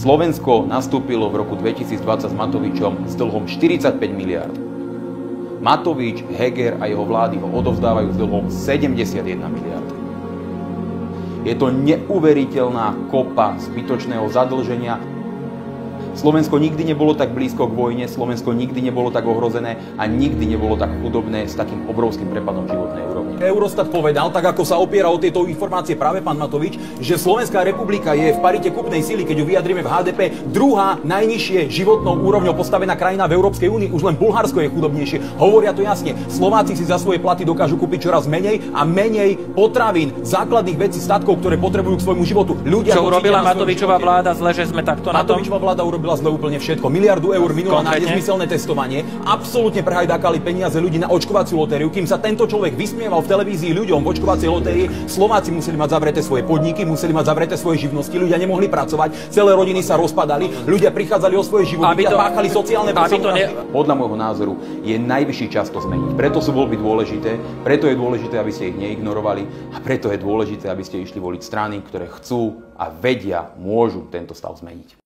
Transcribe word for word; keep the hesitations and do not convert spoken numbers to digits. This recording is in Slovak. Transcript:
Slovensko nastúpilo v roku dvetisícdvadsať s Matovičom s dlhom štyridsaťpäť miliárd. Matovič, Heger a jeho vlády ho odovzdávajú s dlhom sedemdesiatjeden miliárd. Je to neuveriteľná kopa zbytočného zadlženia. Slovensko nikdy nebolo tak blízko k vojne, Slovensko nikdy nebolo tak ohrozené a nikdy nebolo tak chudobné s takým obrovským prepadom životnej úrovne. Eurostat povedal, tak ako sa opiera o tieto informácie práve pán Matovič, že Slovenská republika je v parite kúpnej sily, keď ju vyjadrime v há dé pé, druhá najnižšie životnou úrovňou postavená krajina v Európskej únii. Už len Bulharsko je chudobnejšie. Hovoria to jasne. Slováci si za svoje platy dokážu kúpiť čoraz menej a menej potravín, základných vecí, statkov, ktoré potrebujú k svojmu životu. Ľudia čo urobila Matovičová vláda zle, že sme takto na tom? Matovičová vláda urobila zle úplne všetko. Miliardu eur minula na nezmyselné testovanie. Absolútne prehajdákali peniaze ľudí na očkovaciu lotériu. Kým sa tento človek vysmieval v televízii ľuďom v očkovacej lotérii, Slováci museli mať zavreté svoje podniky, museli mať zavreté svoje živnosti, ľudia nemohli pracovať, celé rodiny sa rozpadali, ľudia prichádzali o svoje životy a páchali sociálne ne... Podľa môjho názoru je najvyšší čas to zmeniť. Preto sú voľby dôležité, preto je dôležité, aby ste ich neignorovali a preto je dôležité, aby ste išli voliť strany, ktoré chcú a vedia, môžu tento stav zmeniť.